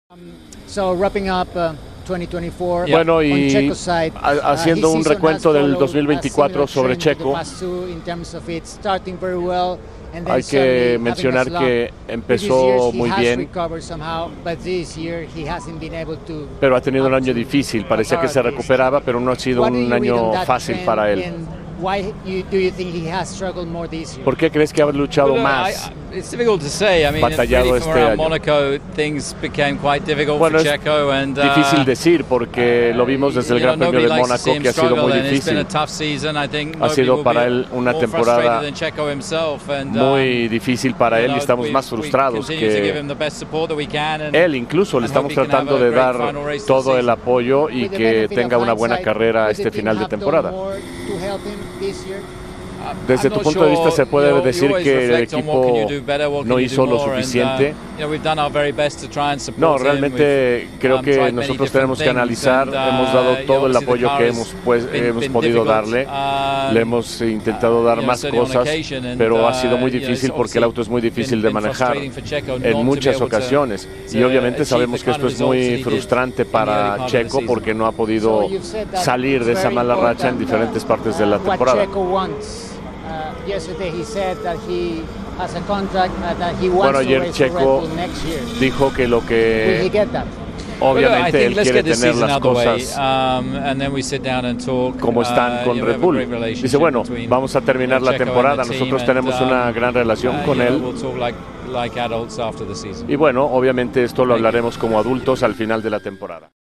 Bueno, y haciendo un recuento del 2024 sobre Checo, hay que mencionar que empezó muy bien, pero ha tenido un año difícil. Parecía que se recuperaba, pero no ha sido un año fácil para él. ¿Por qué crees que ha luchado más? Batallado este año. Bueno, es difícil decir porque lo vimos desde el Gran Premio de Mónaco, que ha sido muy difícil. Ha sido para él una temporada muy difícil para él y estamos más frustrados que él. Incluso le estamos tratando de dar todo el apoyo y que tenga una buena carrera este final de temporada. Desde tu punto de vista, ¿se puede decir que el equipo no hizo lo suficiente? No, realmente creo que nosotros tenemos que analizar. Hemos dado todo el apoyo que hemos podido darle. Le hemos intentado dar más cosas, pero ha sido muy difícil porque el auto es muy difícil de manejar en muchas ocasiones. Y obviamente sabemos que esto es muy frustrante para Checo porque no ha podido salir de esa mala racha en diferentes partes de la temporada. Bueno, ayer Checo dijo que lo que obviamente él quiere tener las cosas como están con Red Bull. Dice, bueno, vamos a terminar la temporada, nosotros tenemos una gran relación con él. Y bueno, obviamente esto lo hablaremos como adultos al final de la temporada.